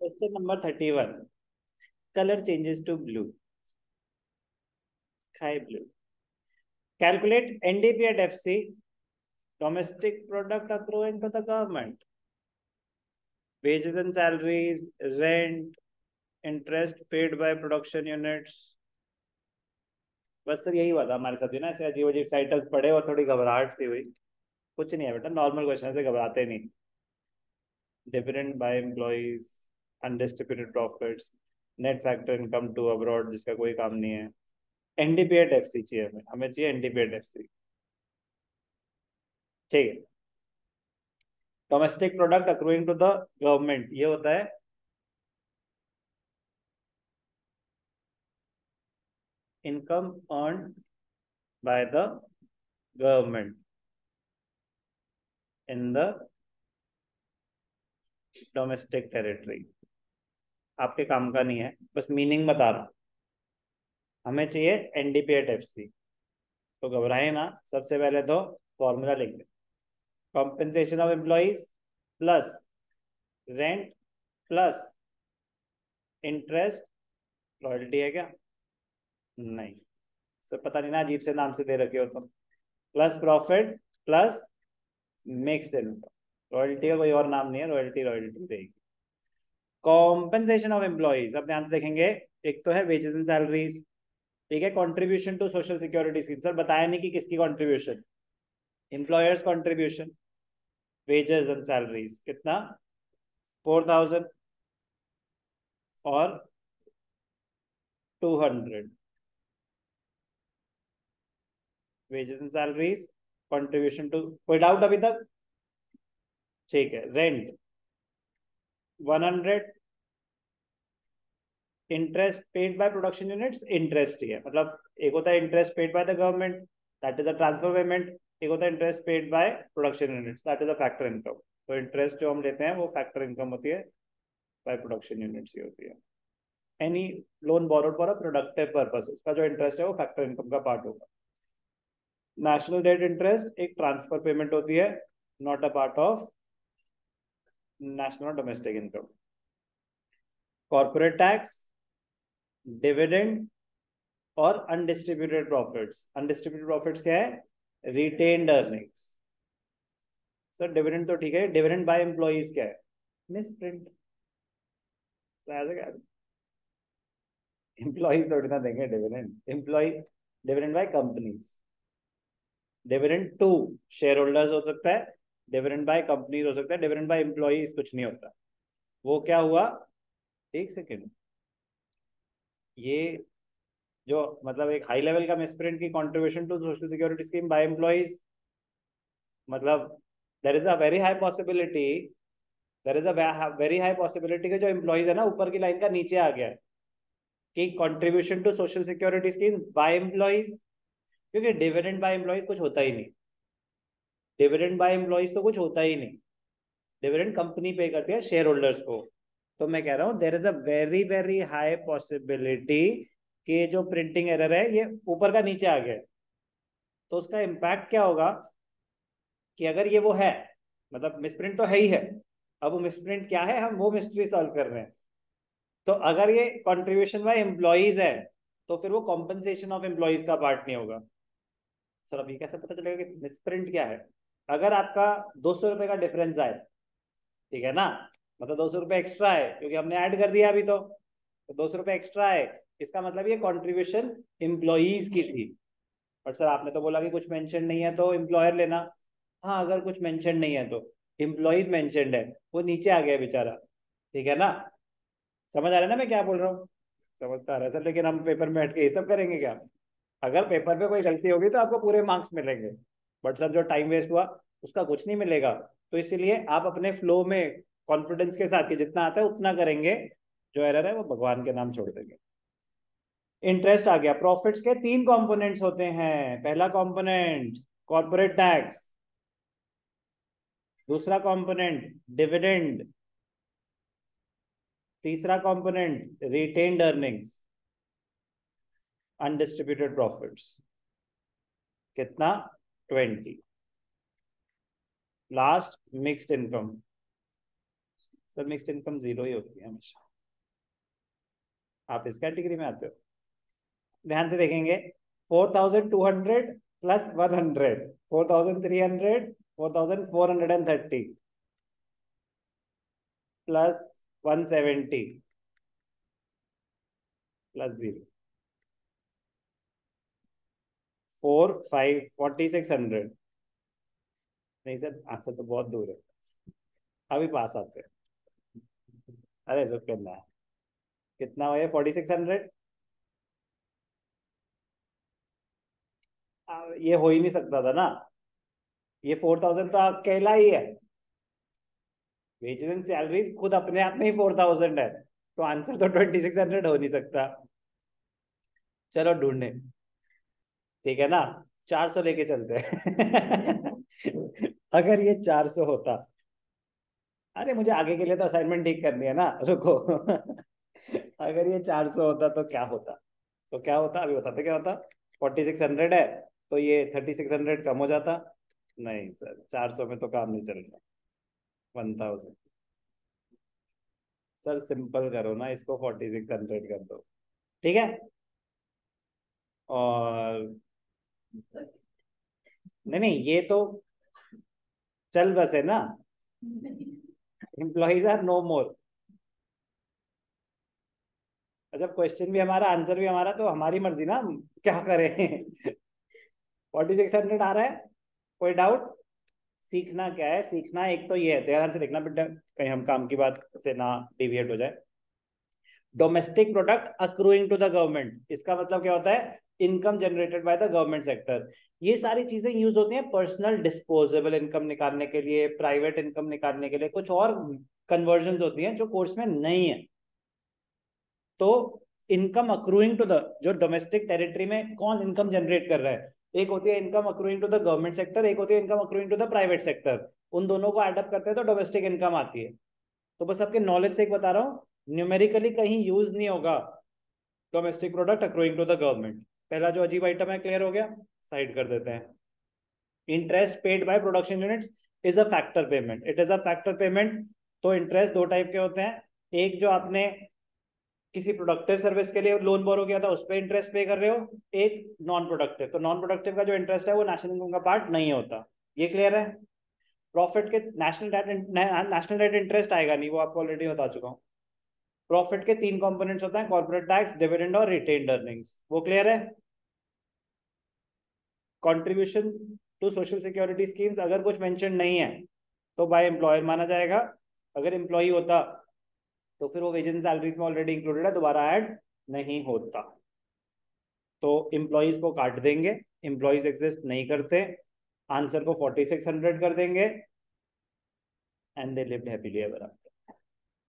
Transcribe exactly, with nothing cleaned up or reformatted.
Question number thirty one. Color changes to blue, sky blue. Calculate N D P at F C, domestic product accruing to the government, wages and salaries, rent, interest paid by production units. बस sir यही हुआ था हमारे साथ भी ना, ऐसे अजीब अजीब टाइटल्स पढ़े और थोड़ी घबराहट सी हुई. कुछ नहीं है बेटा, नॉर्मल क्वेश्चन से घबराते नहीं. Dividend by employees, undistributed profits, net factor income to abroad जिसका कोई काम नहीं है. एनडीपी एट एफसी चाहिए हमें, हमें चाहिए एनडीपी एट एफसी. ठीक है. Domestic product accruing to the government, ये होता है income earn by the government in the domestic territory. आपके काम का नहीं है, बस मीनिंग बता रहा हूं. हमें चाहिए एनडीपी एट एफसी. तो घबराए ना, सबसे पहले तो फॉर्मूला लिख लें. Compensation of employees plus rent plus interest. Royalty है क्या? नहीं. सर पता नहीं ना, अजीब से नाम से दे रखे हो तुम. Plus profit plus mixed income. Royalty का कोई और नाम नहीं है, रॉयल्टी रॉयल्टी रहेगी. कॉम्पेंसेशन ऑफ एम्प्लॉइज, अब ध्यान से देखेंगे. एक तो है वेजेस एंड सैलरीज, ठीक है. Contribution to social security scheme, sir बताया नहीं कि किसकी contribution. Employer's contribution. Wages and salaries कितना? फोर थाउजेंड और two hundred. Wages and salaries, contribution to. कोई डाउट अभी तक? ठीक है. Rent one hundred. Interest paid by production units, interest ही है. मतलब एक होता है interest paid by the government, that is a transfer payment. एक होता है interest paid by production units, that is a factor income. तो इंटरेस्ट जो हम लेते हैं वो फैक्टर इनकम होती है, बाय प्रोडक्शन यूनिट्स ही होती है. Any loan borrowed for a productive purpose, उसका जो इंटरेस्ट है वो फैक्टर इनकम का पार्ट होगा. नेशनल डेट इंटरेस्ट एक ट्रांसफर पेमेंट होती है, not a part of national domestic income. Corporate tax, dividend और अनडिस्ट्रीब्यूटेड प्रॉफिट्स. अनडिस्ट्रीब्यूटेड प्रॉफिट्स क्या है? Retained earnings. सर डिविडेंड तो ठीक है, डिविडेंड बाय एम्प्लॉइज क्या है? Miss print. एम्प्लॉइज थोड़ी ना देंगे dividend. Employ dividend by companies. Dividend to share holders हो सकता है, डिविडेंड बाय कंपनीज हो सकता है, डिविडेंड बाय एम्प्लॉइज कुछ नहीं होता. वो क्या हुआ? एक सेकेंड. ये जो मतलब एक हाई लेवल का मिसप्रिंट की contribution to social security scheme by employees, मतलब there is a very high possibility there is a very high possibility के जो एम्प्लॉइज है ना ऊपर की लाइन का नीचे आ गया कि contribution to social security scheme by employees, क्योंकि डिविडेंड बाय एम्प्लॉइज कुछ होता ही नहीं. डिविडेंड बाय एम्प्लॉइज तो कुछ होता ही नहीं. डिविडेंड कंपनी पे करती है शेयर होल्डर्स को. तो मैं कह रहा हूं there is a very very high possibility कि जो प्रिंटिंग एरर है ये ऊपर का नीचे आ गया. तो उसका इम्पैक्ट क्या होगा कि अगर ये वो है, मतलब मिसप्रिंट तो है ही है, अब वो मिसप्रिंट क्या है, हम वो मिस्ट्री सॉल्व कर रहे हैं. तो अगर ये कंट्रीब्यूशन बाय एम्प्लॉइज है तो फिर वो कॉम्पनसेशन ऑफ एम्प्लॉइज का पार्ट नहीं होगा. सर अभी कैसे पता चलेगा कि मिसप्रिंट क्या है? अगर आपका दो सौ रुपए का डिफरेंस आए, ठीक है ना, मतलब दो सौ रुपए एक्स्ट्रा है क्योंकि हमने ऐड कर दिया अभी, तो दो सौ रुपए एक्स्ट्रा है, इसका मतलब ये कंट्रीब्यूशन एम्प्लॉइज की थी. बट सर आपने तो बोला कि कुछ मेंशन नहीं है तो एम्प्लॉयर लेना. हाँ, अगर कुछ मेंशन नहीं है तो एम्प्लॉइज मेंशनड है, वो नीचे आ गया बेचारा. ठीक है ना? समझ आ रहा है ना मैं क्या बोल रहा हूँ? समझता आ रहा है सर, लेकिन हम पेपर में बैठ के ये सब करेंगे क्या? अगर पेपर पे कोई गलती होगी तो आपको पूरे मार्क्स मिलेंगे, बट सर जो टाइम वेस्ट हुआ उसका कुछ नहीं मिलेगा. तो इसीलिए आप अपने फ्लो में कॉन्फिडेंस के साथ, जितना आता है उतना करेंगे, जो एरर है वो भगवान के नाम छोड़ देंगे. इंटरेस्ट आ गया. प्रॉफिट्स के तीन कंपोनेंट्स होते हैं. पहला कंपोनेंट कॉर्पोरेट टैक्स, दूसरा कंपोनेंट डिविडेंड, तीसरा component retained earnings, undistributed profits. कितना? Twenty. Last mixed income. Sir mixed income zero ही होती है हमेशा। आप इस कैटेगरी में आते हो। ध्यान से देखेंगे, four thousand two hundred plus one hundred, four thousand three hundred, four thousand four hundred and thirty plus one seventy plus zero, four five forty six hundred. नहीं सर, आंसर तो बहुत दूर है, अभी पास आते हैं। अरे रुक करना है, कितना हुआ? Forty six hundred. ये हो ही नहीं सकता था ना, ये फोर थाउजेंड तो अकेला ही है। वेजेस एंड सैलरीज खुद अपने आप में ही फोर थाउजेंड है, तो आंसर तो ट्वेंटी सिक्स हंड्रेड हो नहीं सकता। चलो ढूंढने, ठीक है ना, चार सौ लेके चलते हैं। अगर ये चार सौ होता, अरे मुझे आगे के लिए तो असाइनमेंट ठीक करनी है ना, रुको। अगर ये चार सौ होता तो क्या होता? तो क्या होता अभी बताते, क्या होता? फोर्टी सिक्स हंड्रेड है, तो ये थर्टी सिक्स हंड्रेड कम हो जाता। नहीं सर, चार सौ में तो काम नहीं चल रहा। One thousand. सर सिंपल करो ना इसको, फोर्टी सिक्स हंड्रेड कर दो, ठीक है। और नहीं नहीं, ये तो चल बसे ना, एम्प्लॉइज आर नो मोर। जब क्वेश्चन भी हमारा, आंसर भी हमारा, तो हमारी मर्जी ना, हम क्या करें। फोर्टी सिक्स हंड्रेड आ रहा है, कोई डाउट? सीखना क्या है? सीखना एक तो ये है, ध्यान से देखना बेटा, कहीं हम काम की बात से ना डिविएट हो जाए। Domestic product accruing to the government, इसका मतलब क्या होता है? Income generated by the government sector. ये सारी चीजें यूज होती हैं पर्सनल डिस्पोजेबल इनकम निकालने के लिए, प्राइवेट इनकम निकालने के लिए, कुछ और कन्वर्जन होती हैं जो कोर्स में नहीं है। तो इनकम अक्रूइंग टू द, जो डोमेस्टिक टेरिटरी में कौन इनकम जनरेट कर रहा है, एक होती है income accruing to the government sector, एक होती है income accruing to the private sector. उन दोनों को एडअप करते हैं तो डोमेस्टिक इनकम आती है। तो बस आपके नॉलेज से एक बता रहा हूँ, न्यूमेरिकली कहीं यूज नहीं होगा domestic product accruing to the government. पहला जो अजीब आइटम है क्लियर हो गया, साइड कर देते हैं। Interest paid by production units is a factor payment, it is a factor payment. तो इंटरेस्ट दो टाइप के होते हैं, एक जो आपने किसी प्रोडक्टिव सर्विस के लिए लोन बोरो किया था उस पर इंटरेस्ट पे कर रहे हो, एक नॉन प्रोडक्टिव। तो नॉन प्रोडक्टिव का जो इंटरेस्ट है वो नेशनल इनकम का पार्ट नहीं होता। ये क्लियर है? प्रॉफिट के national debt, national debt interest आएगा नहीं, वो आपको ऑलरेडी बता चुका हूँ। प्रॉफिट के तीन कंपोनेंट्स होते हैं, कॉर्पोरेट टैक्स, डिविडेंड और रिटेन्ड अर्निंग्स, वो क्लियर है? Contribution to social security schemes अगर कुछ मेंशन नहीं है तो बाय एम्प्लॉयर माना जाएगा। अगर एम्प्लॉय होता तो फिर वो वेजेस एंड सैलरीज में ऑलरेडी इंक्लूडेड है, दोबारा ऐड नहीं होता। तो एम्प्लॉयज को काट देंगे, एम्प्लॉयज एग्जिस्ट नहीं करते, आंसर को फोर्टी सिक्स हंड्रेड कर देंगे, and they lived happily ever after.